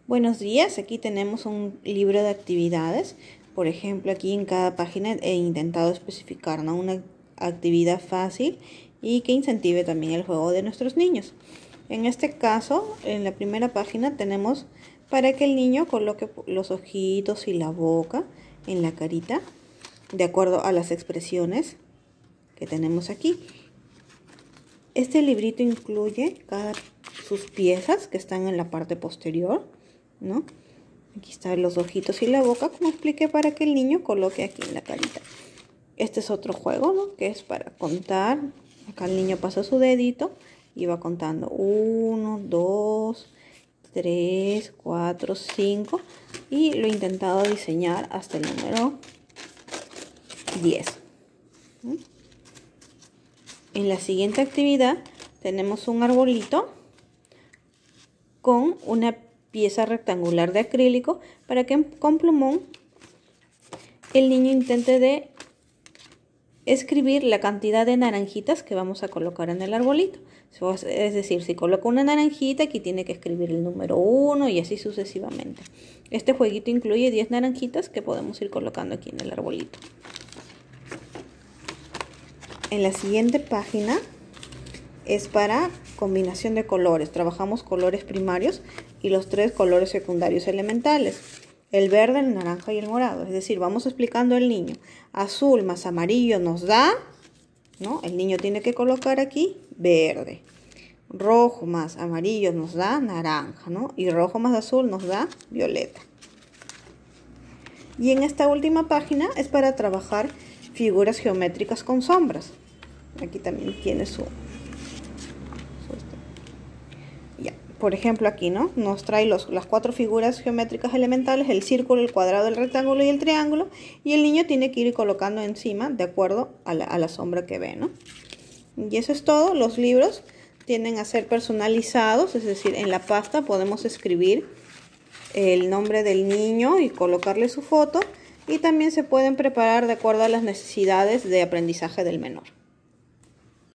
Buenos días, aquí tenemos un libro de actividades. Por ejemplo, aquí en cada página he intentado especificar, ¿no?, una actividad fácil y que incentive también el juego de nuestros niños. En este caso, en la primera página tenemos para que el niño coloque los ojitos y la boca en la carita, de acuerdo a las expresiones que tenemos aquí. Este librito incluye sus piezas que están en la parte posterior, ¿no? Aquí están los ojitos y la boca, como expliqué, para que el niño coloque aquí en la carita. Este es otro juego, ¿no?, que es para contar. Acá el niño pasa su dedito y va contando 1, 2, 3, 4, 5 y lo he intentado diseñar hasta el número 10. En la siguiente actividad tenemos un arbolito con una pieza rectangular de acrílico para que con plumón el niño intente de escribir la cantidad de naranjitas que vamos a colocar en el arbolito. Es decir, si coloca una naranjita, aquí tiene que escribir el número 1 y así sucesivamente. Este jueguito incluye 10 naranjitas que podemos ir colocando aquí en el arbolito. En la siguiente página es para combinación de colores. Trabajamos colores primarios y los 3 colores secundarios elementales: el verde, el naranja y el morado. Es decir, vamos explicando al niño: azul más amarillo nos da, ¿no? El niño tiene que colocar aquí verde. Rojo más amarillo nos da naranja, ¿no? Y rojo más azul nos da violeta. Y en esta última página es para trabajar figuras geométricas con sombras. Aquí también tiene por ejemplo, aquí, ¿no?, nos trae las 4 figuras geométricas elementales: el círculo, el cuadrado, el rectángulo y el triángulo, y el niño tiene que ir colocando encima de acuerdo a la sombra que ve, ¿no? Y eso es todo. Los libros tienden a ser personalizados, es decir, en la pasta podemos escribir el nombre del niño y colocarle su foto, y también se pueden preparar de acuerdo a las necesidades de aprendizaje del menor.